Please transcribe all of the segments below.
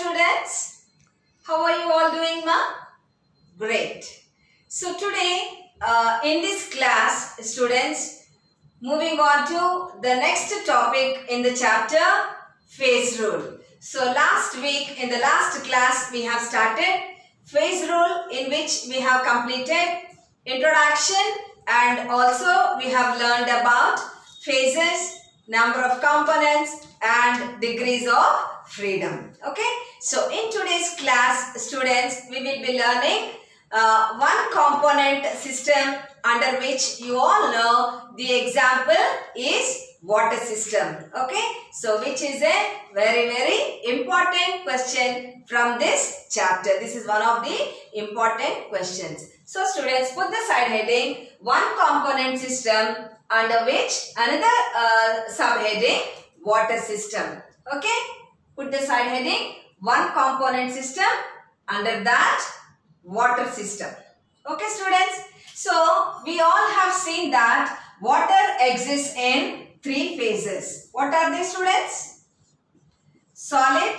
students. How are you all doing, ma? Great. So today in this class, students, moving on to the next topic in the chapter, phase rule. So last week in the last class we have started phase rule, in which we have completed introduction and also we have learned about phases, number of components and degrees of freedom. Okay. So in today's class, students, we will be learning one component system, under which you all know the example is water system. Okay. So which is a very important question from this chapter. This is one of the important questions. So students, put the side heading one component system, under which another subheading water system. Okay. Put the side heading one component system, under that water system. Okay students. So we all have seen that water exists in three phases. What are they, students? Solid,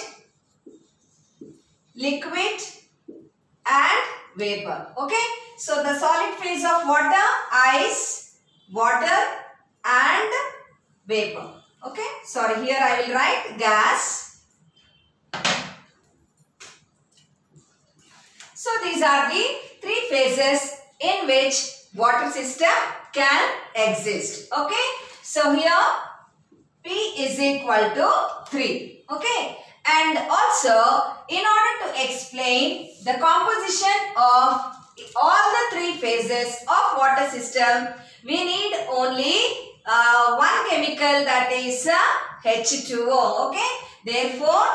liquid and vapor. Okay. So the solid phase of water, ice, water and vapor. Okay. Sorry, here I will write gas. So these are the three phases in which water system can exist. Okay. So here P is equal to 3. Okay. And also, in order to explain the composition of all the three phases of water system, we need only one chemical, that is H2O. Okay. Therefore,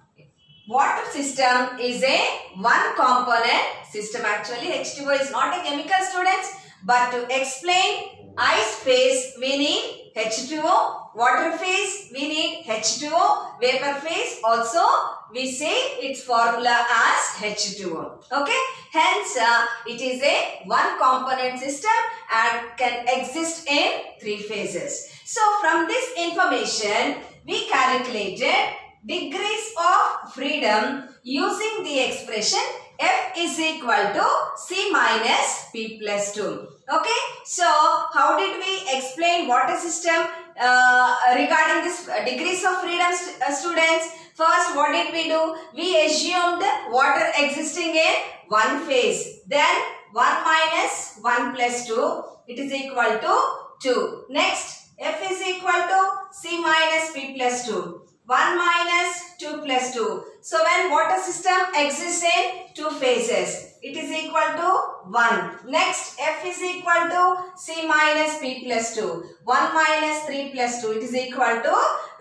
water system is a one component system. Actually, H2O is not a chemical, students. But to explain ice phase, we need H2O. Water phase, we need H2O. Vapor phase, also we say its formula as H2O. Okay. Hence, it is a one component system and can exist in three phases. So, from this information, we calculated degrees of freedom using the expression F is equal to C minus P plus 2. Okay. So, how did we explain water system regarding this degrees of freedom, students? First, what did we do? We assumed water existing in one phase. Then, 1 minus 1 plus 2, it is equal to 2. Next, F is equal to C minus P plus 2. 1 minus 2 plus 2. So, when water system exists in two phases, it is equal to 1. Next, F is equal to C minus P plus 2. 1 minus 3 plus 2, it is equal to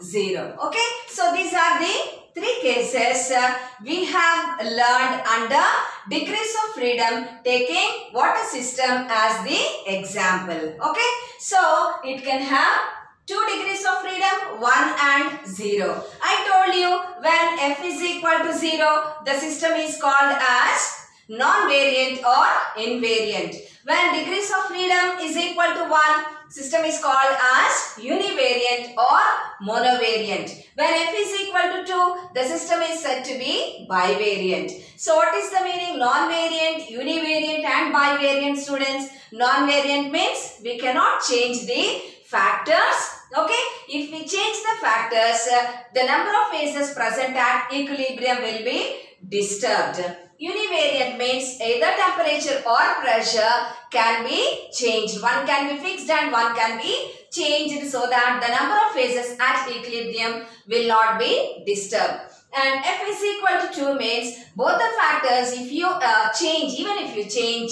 0. Okay. So, these are the three cases we have learned under degrees of freedom, taking water system as the example. Okay. So, it can have 2 degrees of freedom, 1 and 0. I told you when F is equal to 0, the system is called as non-variant or invariant. When degrees of freedom is equal to 1, system is called as univariant or monovariant. When F is equal to 2, the system is said to be bivariant. So what is the meaning? Non-variant, univariant and bivariant, students. Non-variant means we cannot change the factors. Okay. If we change the factors, the number of phases present at equilibrium will be disturbed. Univariant means either temperature or pressure can be changed. One can be fixed and one can be changed, so that the number of phases at equilibrium will not be disturbed. And F is equal to 2 means both the factors, if you change, even if you change,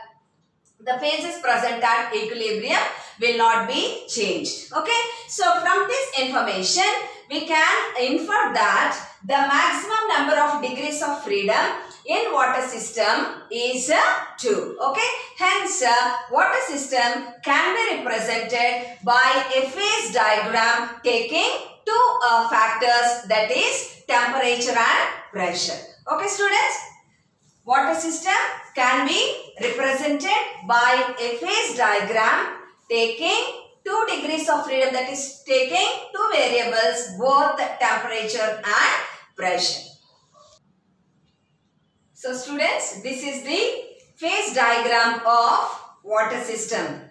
the phases present at equilibrium will not be changed. Okay. So, from this information, we can infer that the maximum number of degrees of freedom in water system is 2. Okay. Hence, water system can be represented by a phase diagram taking two factors, that is temperature and pressure. Okay, students. Water system can be represented by a phase diagram taking 2 degrees of freedom, that is taking two variables, both temperature and pressure. So students, this is the phase diagram of water system.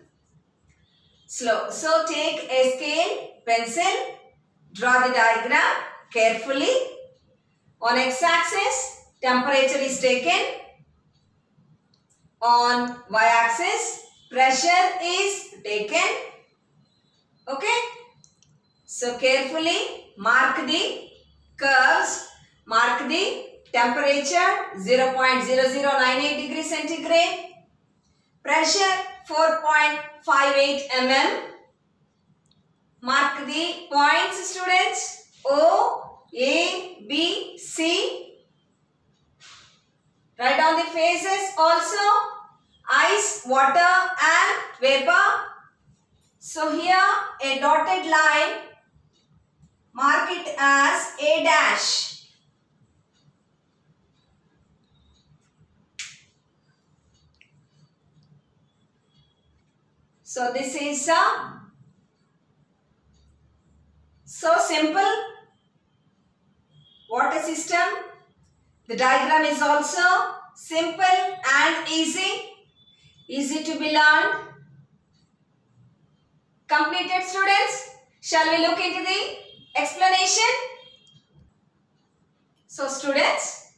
So take a scale, pencil, draw the diagram carefully. On x-axis, temperature is taken. On y-axis, pressure is taken. Okay. So carefully mark the curves. Mark the temperature 0.0098 degrees centigrade. Pressure 4.58 mm. Mark the points, students. O, A, B, C. Write down the phases also. Ice, water and vapor. So here a dotted line. Mark it as A dash. So this is so simple water system. The diagram is also simple and easy to be learned. Completed, students? Shall we look into the explanation? So students,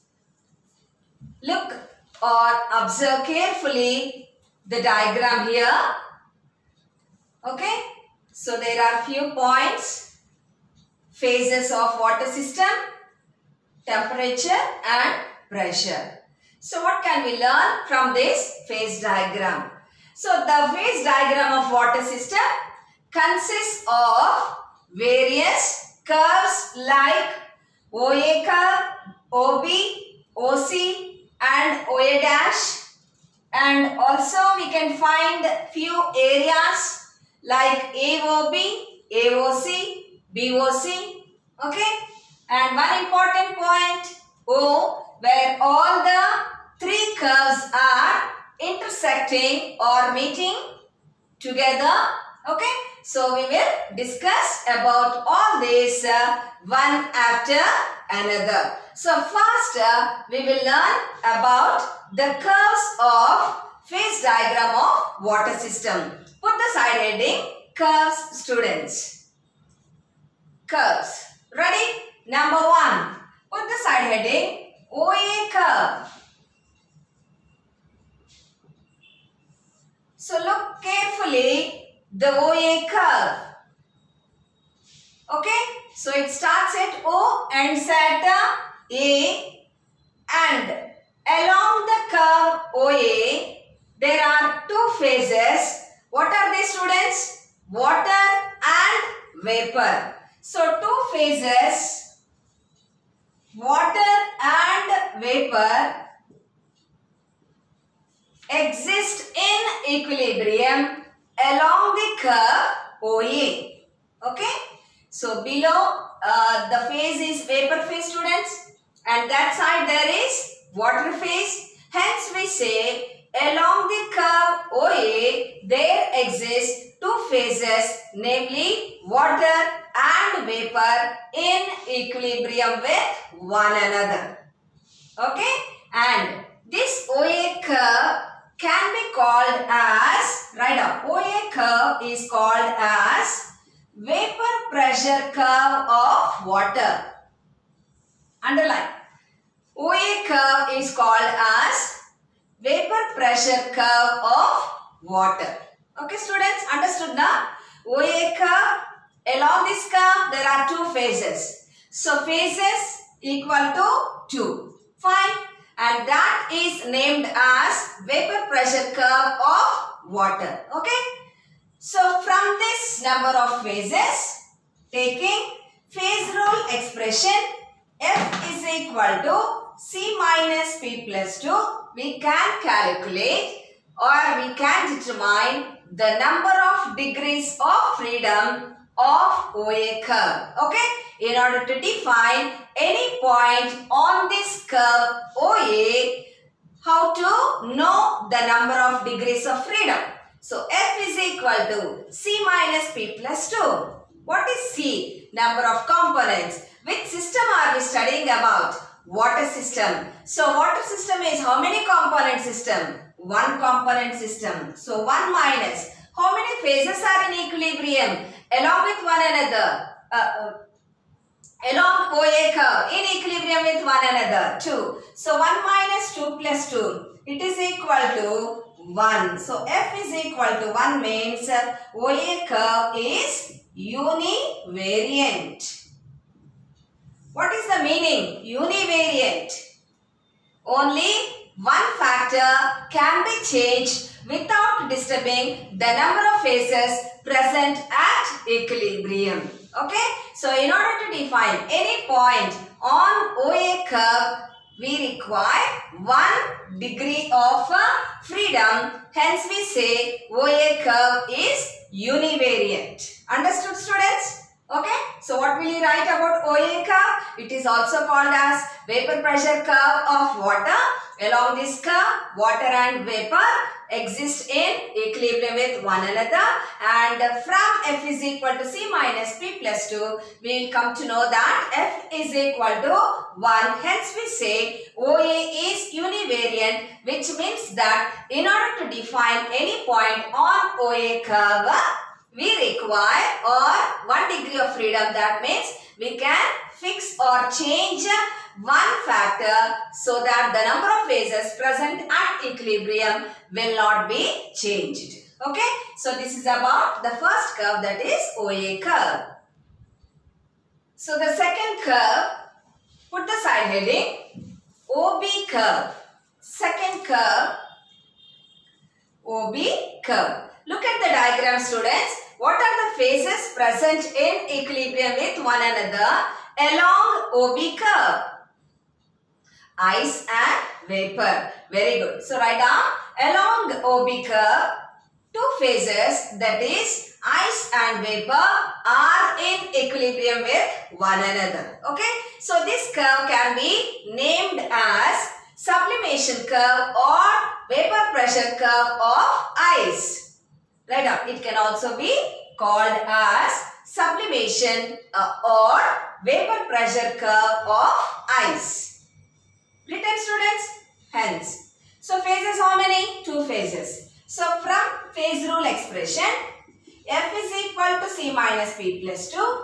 look or observe carefully the diagram here. Okay. So there are few points, phases of water system, temperature and pressure. So what can we learn from this phase diagram? So the phase diagram of water system consists of various curves like OA curve, OB, OC and OA dash, and also we can find few areas like AOB, AOC, BOC. Okay, and one important point O, where all the three curves are intersecting or meeting together. Okay, so we will discuss about all this one after another. So first we will learn about the curves of phase diagram of water system. Put the side heading curves, students. Curves. Ready? Number 1. Put the side heading OA curve. So look carefully the OA curve. Okay. So it starts at O, ends at A, and along the curve OA there are two phases. What are they, students? Water and vapor. So two phases, water and vapor, exist in equilibrium along the curve OA. Okay. So below the phase is vapor phase, students, and that side there is water phase. Hence we say along the curve OA there exist two phases, namely water and vapor in equilibrium with one another. Okay, and this OA curve can be called as, write down, OA curve is called as vapor pressure curve of water. Underline. OA curve is called as vapor pressure curve of water. Okay, students, understood now? OA curve, along this curve there are two phases. So phases equal to 2. Fine. And that is named as vapor pressure curve of water. Okay. So from this number of phases, taking phase rule expression F is equal to C minus P plus 2, we can calculate or we can determine the number of degrees of freedom of OA curve. Okay. In order to define any point on this curve OA, how to know the number of degrees of freedom? So F is equal to C minus P plus 2. What is C? Number of components. Which system are we studying about? water system. So water system is how many component system? One component system. So 1 minus. How many phases are in equilibrium along with one another? Along OA curve in equilibrium with one another. 2. So 1 minus 2 plus 2. It is equal to 1. So F is equal to 1 means OA curve is univariant. What is the meaning? Univariant. Only one factor can be changed without disturbing the number of phases present at equilibrium. Okay. So in order to define any point on OA curve, we require 1 degree of freedom. Hence we say OA curve is univariant. Understood, students? Okay. So what will you write about OA curve? It is also called as vapor pressure curve of water. Along this curve, water and vapor exist in equilibrium with one another, and from F is equal to C minus P plus 2, we will come to know that F is equal to 1. Hence we say OA is univariant, which means that in order to define any point on OA curve, we require 1 degree of freedom. That means we can fix or change one factor so that the number of phases present at equilibrium will not be changed. Okay. So this is about the first curve, that is OA curve. So the second curve, put the side heading OB curve. Second curve, OB curve. Look at the diagram, students. What are the phases present in equilibrium with one another along OB curve? Ice and vapor. Very good. So write down along OB curve, two phases, that is ice and vapor, are in equilibrium with one another. Okay. So this curve can be named as sublimation curve or vapor pressure curve of ice. Write down. It can also be called as sublimation or vapor pressure curve of ice. Written, students? Hence. So phases how many? Two phases. So from phase rule expression, F is equal to C minus P plus 2.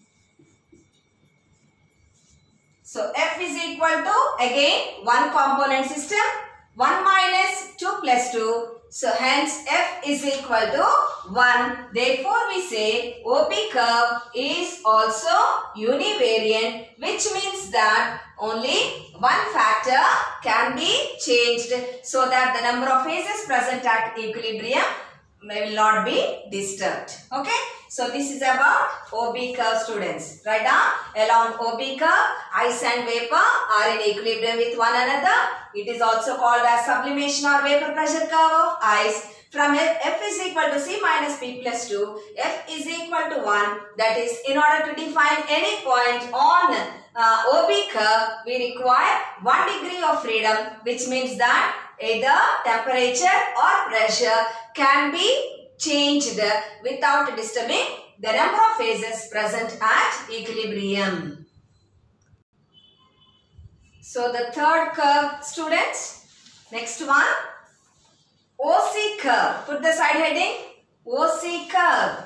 So F is equal to, again, one component system, 1 minus 2 plus 2. So hence F is equal to 1. Therefore we say OB curve is also univariant, which means that only one factor can be changed so that the number of phases present at equilibrium will not be disturbed. Okay. So this is about OB curve, students. Write down along OB curve, ice and vapor are in equilibrium with one another. It is also called as sublimation or vapor pressure curve of ice. From F is equal to C minus P plus 2, F is equal to 1. That is, in order to define any point on OB curve, we require 1 degree of freedom, which means that either temperature or pressure can be changed without disturbing the number of phases present at equilibrium. So the third curve, students. Next one, OC curve. Put the side heading OC curve.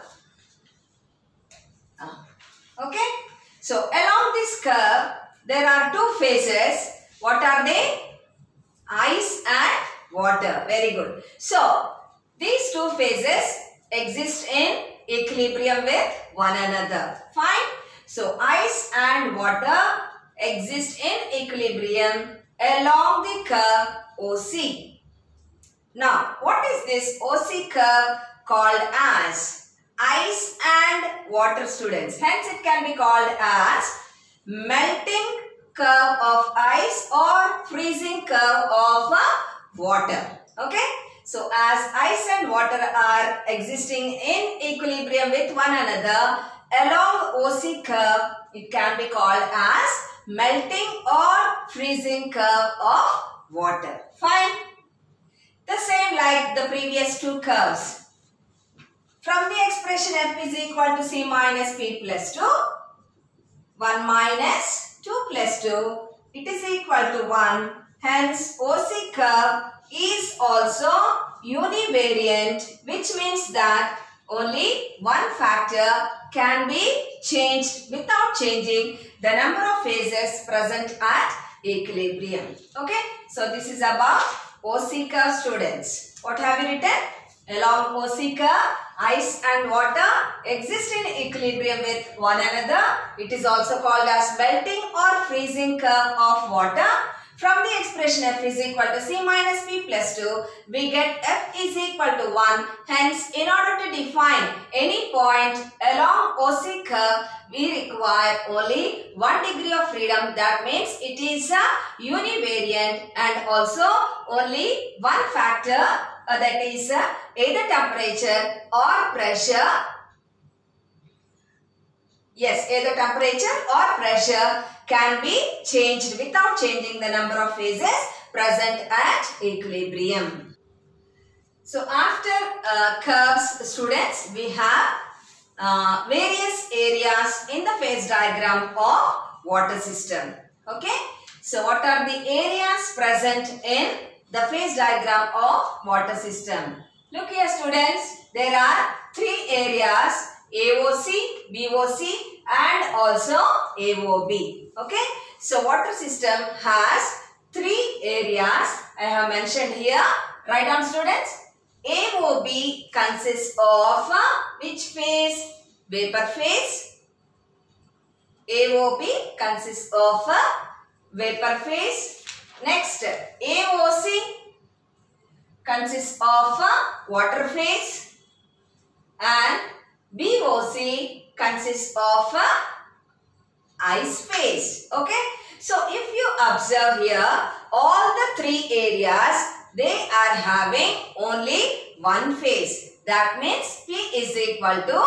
Okay. So along this curve, there are two phases. What are they? Ice and water. Very good. So these two phases exist in equilibrium with one another. Fine. So ice and water exist in equilibrium along the curve OC. Now, what is this OC curve called as? Ice and water, students. Hence, it can be called as melting curve of ice or freezing curve of water. Okay. So, as ice and water are existing in equilibrium with one another along OC curve, it can be called as melting or freezing curve of water. Fine. The same like the previous two curves. From the expression F is equal to C minus P plus 2, 1 minus 2 plus 2, it is equal to 1. Hence, OC curve is also univariant, which means that only one factor can be changed without changing the number of phases present at equilibrium. Okay, so this is about OC curve, students. What have you written? Along OC curve, ice and water exist in equilibrium with one another. It is also called as melting or freezing curve of water. From the expression f is equal to c minus p plus 2, we get f is equal to 1. Hence, in order to define any point along OC curve, we require only 1 degree of freedom. That means it is a univariant, and also only one factor, that is either temperature or pressure. Yes, either temperature or pressure can be changed without changing the number of phases present at equilibrium. So after curves, students, we have various areas in the phase diagram of water system. Okay. So what are the areas present in the phase diagram of water system? Look here, students. There are 3 areas: AOC, BOC and also AOB. Okay. So water system has 3 areas. I have mentioned here. Write down, students. AOB consists of which phase? Vapor phase. AOB consists of vapor phase. Next, AOC consists of water phase, and BOC consists of ice phase. Okay. So if you observe here, all the 3 areas, they are having only one phase. That means P is equal to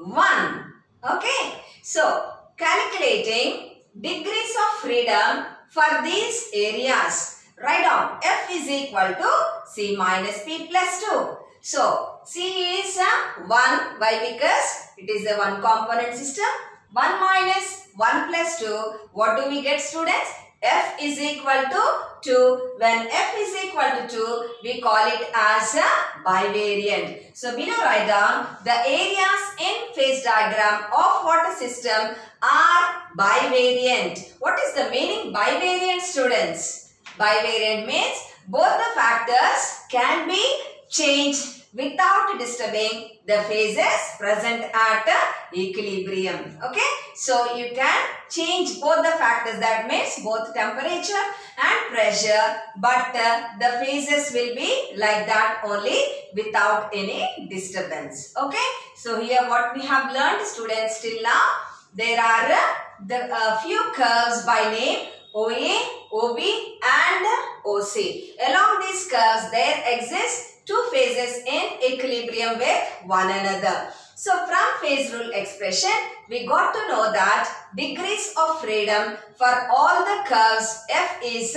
1. Okay. So calculating degrees of freedom for these areas. Write down F is equal to C minus P plus 2. So C is 1. Why? Because it is a one component system. 1 minus 1 plus 2. What do we get, students? F is equal to 2. When F is equal to 2, we call it as a bivariant. So below write down the areas in phase diagram of water system are bivariant. What is the meaning bivariant, students? Bivariant means both the factors can be changed without disturbing the phases present at equilibrium. Okay. So you can change both the factors, that means both temperature and pressure, but the phases will be like that only without any disturbance. Okay. So here what we have learned, students, till now, there are the few curves by name OA, OB and OC. Along these curves there exist 2 phases in equilibrium with one another. So from phase rule expression, we got to know that degrees of freedom for all the curves F is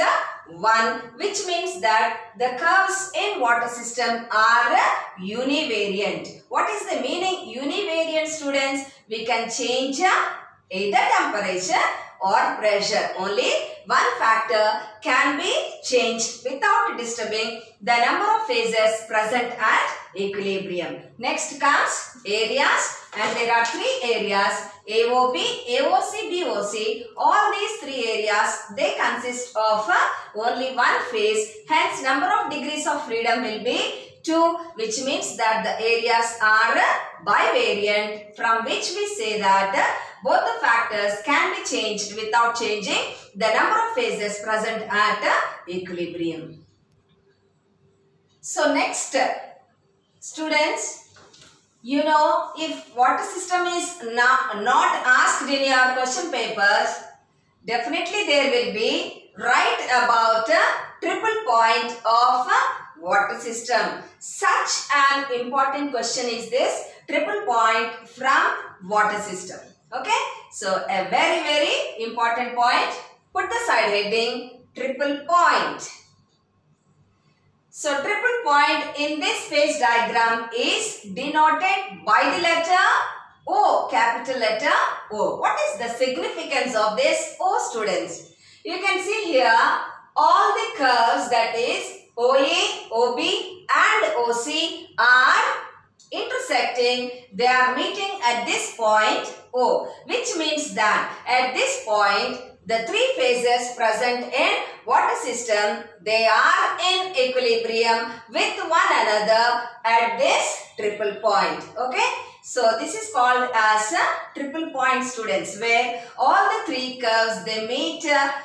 1, which means that the curves in water system are univariant. What is the meaning univariant, students? We can change either temperature or pressure. Only one factor can be changed without disturbing the number of phases present at equilibrium. Next comes areas, and there are 3 areas: AOB, AOC, BOC. All these 3 areas, they consist of only one phase. Hence, number of degrees of freedom will be 2, which means that the areas are bivariant, from which we say that both the factors can be changed without changing the number of phases present at equilibrium. So next, students, you know, if water system is not asked in your question papers, definitely there will be write about a triple point of water system. Such an important question is this triple point from water system. Okay. So a very, very important point. Put the side heading triple point. So triple point in this phase diagram is denoted by the letter O, capital letter O. What is the significance of this O, students? You can see here all the curves, that is OA, OB and OC are intersecting. They are meeting at this point O, which means that at this point the three phases present in water system, they are in equilibrium with one another at this triple point. Okay, so this is called as a triple point, students, where all the three curves, they meet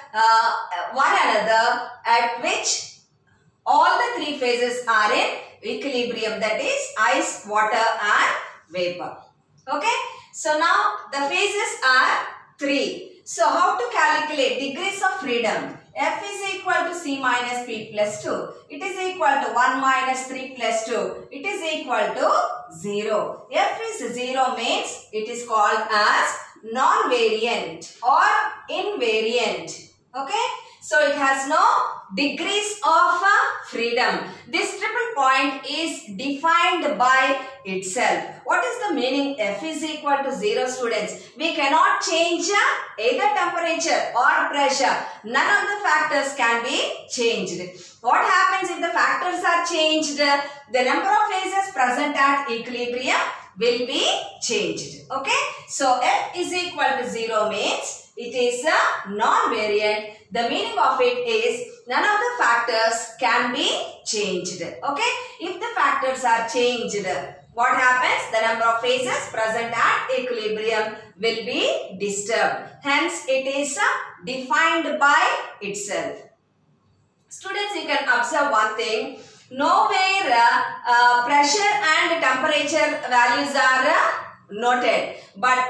one another, at which all the three phases are in equilibrium, that is ice, water and vapor. Okay, so now the phases are 3. So how to calculate degrees of freedom? F is equal to C minus P plus 2. It is equal to 1 minus 3 plus 2. It is equal to 0. F is 0 means it is called as non-variant or invariant. Okay, so it has no degrees of freedom. This triple point is defined by itself. What is the meaning F is equal to 0, students? We cannot change either temperature or pressure. None of the factors can be changed. What happens if the factors are changed? The number of phases present at equilibrium will be changed. Okay, so F is equal to 0 means it is a non-variant. The meaning of it is none of the factors can be changed. Okay, if the factors are changed, what happens? The number of phases present at equilibrium will be disturbed. Hence, it is defined by itself. Students, you can observe one thing. Nowhere pressure and temperature values are noted, but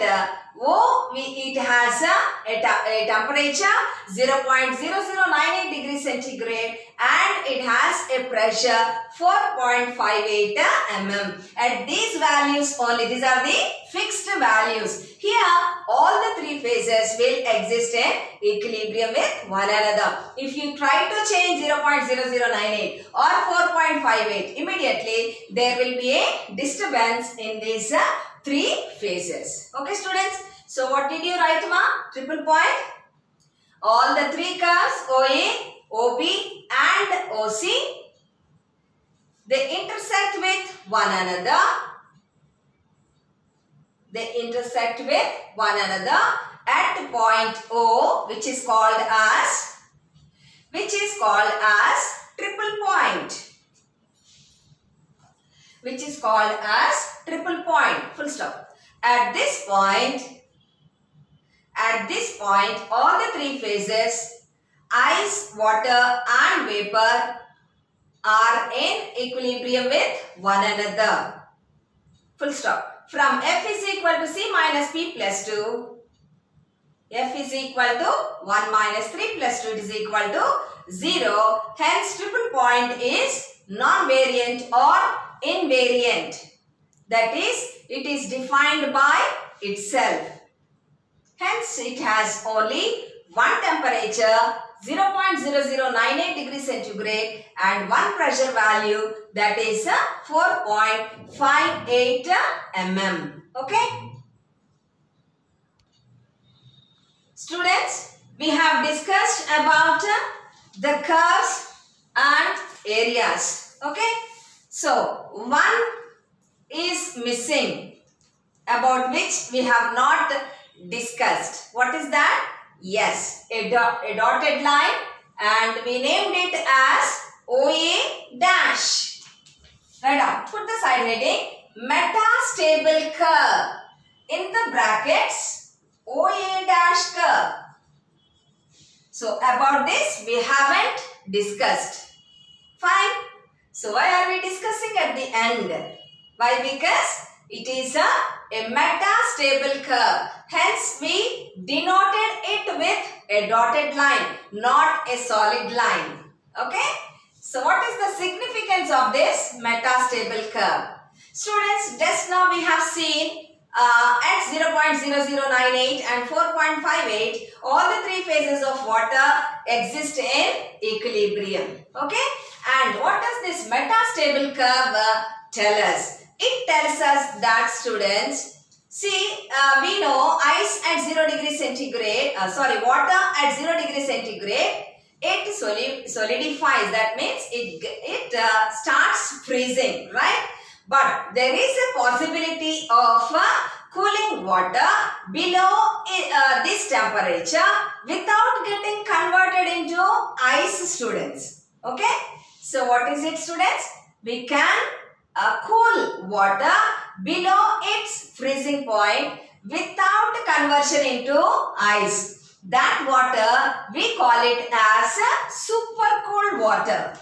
it has a temperature 0.0098 degrees centigrade and it has a pressure 4.58 mm. At these values only, these are the fixed values. Here, all the three phases will exist in equilibrium with one another. If you try to change 0.0098 or 4.58, immediately there will be a disturbance in these three phases. Okay, students. So what did you write, ma? Triple point. All the three curves OA, OB and OC, they intersect with one another. They intersect with one another at point O, which is called as triple point. Which is called as triple point. Full stop. At this point, all the three phases, ice, water and vapor, are in equilibrium with one another. Full stop. From F is equal to C minus P plus 2, F is equal to 1 minus 3 plus 2, it is equal to 0. Hence, triple point is non-variant or invariant. That is, it is defined by itself. Hence, it has only one temperature 0.0098 degrees centigrade and one pressure value, that is 4.58 mm. Okay? Students, we have discussed about the curves and areas. Okay? So, one is missing, about which we have not discussed. What is that? Yes, a dotted line, and we named it as OA dash. Right now, put the side heading metastable curve. In the brackets, OA dash curve. So, about this we haven't discussed. Fine. So, why are we discussing at the end? Why? Because it is a metastable curve. Hence, we denoted it with a dotted line, not a solid line. Okay? So, what is the significance of this metastable curve? Students, just now we have seen at 0.0098 and 4.58, all the three phases of water exist in equilibrium. Okay? And what does this metastable curve tell us? It tells us that, students, See, we know ice at 0 degree centigrade, water at 0 degree centigrade, it solidifies. That means it starts freezing, right? But there is a possibility of cooling water below this temperature without getting converted into ice, students. Okay? So what is it, students? We can cool water below its freezing point without conversion into ice. That water, we call it as super cold water.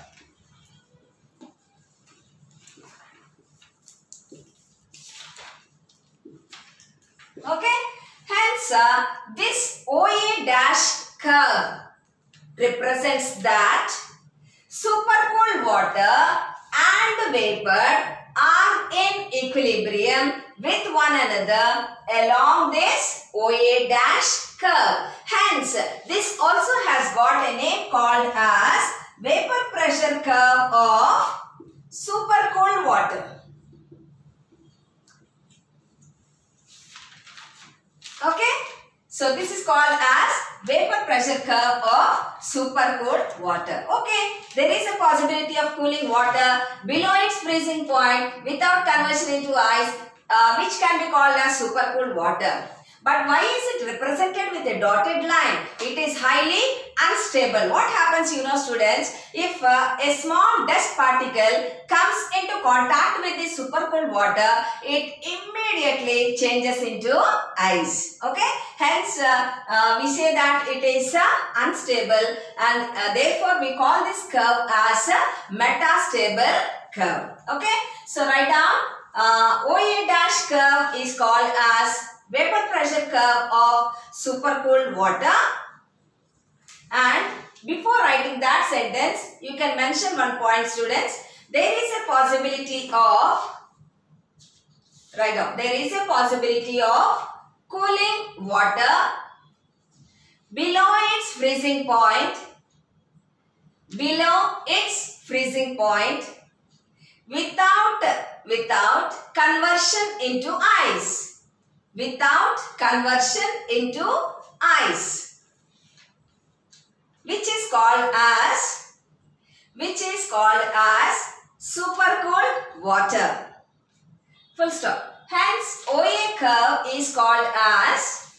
Okay? Hence, this OA dash curve represents that super cold water and vapor are in equilibrium with one another along this OA dash curve. Hence, this also has got a name called as vapor pressure curve of super cold water. Okay? So, this is called as vapor pressure curve of super cold water. Okay, there is a possibility of cooling water below its freezing point without conversion into ice, which can be called as super cold water. But why is it represented with a dotted line? It is highly unstable. What happens, you know, students, if a small dust particle comes into contact with the super cold water, it immediately changes into ice. Okay, hence we say that it is unstable, and therefore we call this curve as a metastable curve. Okay, so write down OA dash curve is called as vapor pressure curve of super cold water. And before writing that sentence, you can mention one point, students. There is a possibility of, write down, there is a possibility of cooling water below its freezing point, without conversion into ice. Without conversion into ice, which is called as super cold water. Full stop. Hence, OA curve is called as,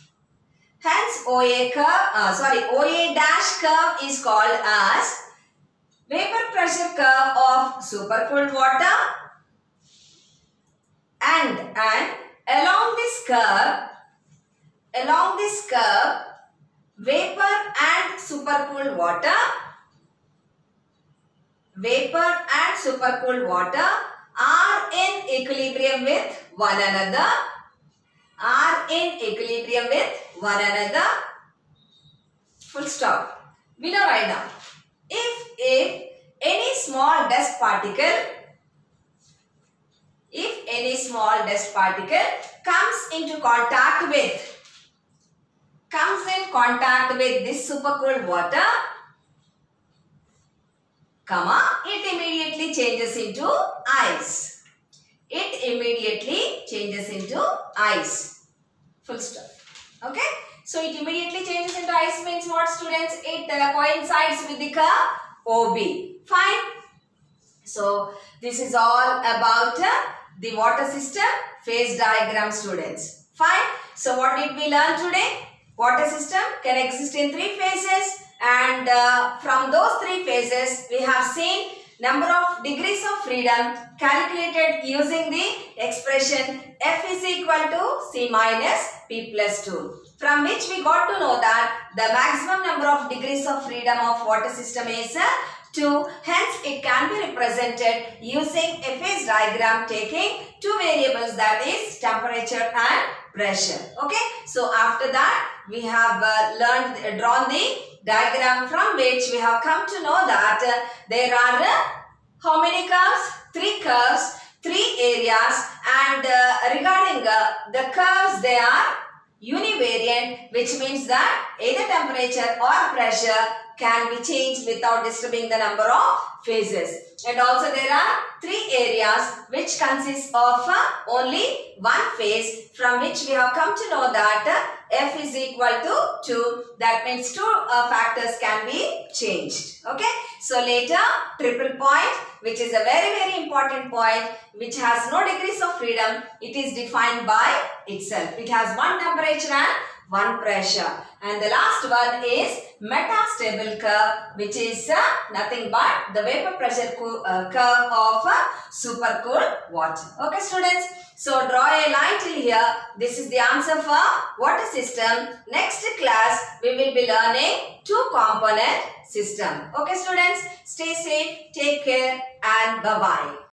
OA dash curve is called as vapor pressure curve of super cold water, and along this curve, vapor and super cold water are in equilibrium with one another. Full stop. Below write down. If any small dust particle comes in contact with this super cold water, it immediately changes into ice. Full stop. Okay. So, it immediately changes into ice means what, students? It coincides with the curve OB. Fine. So, this is all about the water system phase diagram, students. Fine. So, what did we learn today? Water system can exist in 3 phases, and from those 3 phases, we have seen number of degrees of freedom calculated using the expression F is equal to C minus P plus 2. From which we got to know that the maximum number of degrees of freedom of water system is 2. Hence, it can be represented using a phase diagram taking 2 variables, that is temperature and pressure. Okay. So, after that, we have drawn the diagram from which we have come to know that there are how many curves? 3 curves, 3 areas, and regarding the curves, they are univariant, which means that either temperature or pressure can be changed without disturbing the number of phases. And also there are 3 areas which consist of only one phase, from which we have come to know that F is equal to 2. That means 2 factors can be changed. Okay. So later triple point, which is a very important point, which has no degrees of freedom. It is defined by itself. It has one temperature and one pressure. And the last one is metastable curve, which is nothing but the vapor pressure curve of supercooled water. Okay, students. So draw a line till here. This is the answer for water system. Next class we will be learning 2-component system. Okay, students. Stay safe, take care, and bye-bye.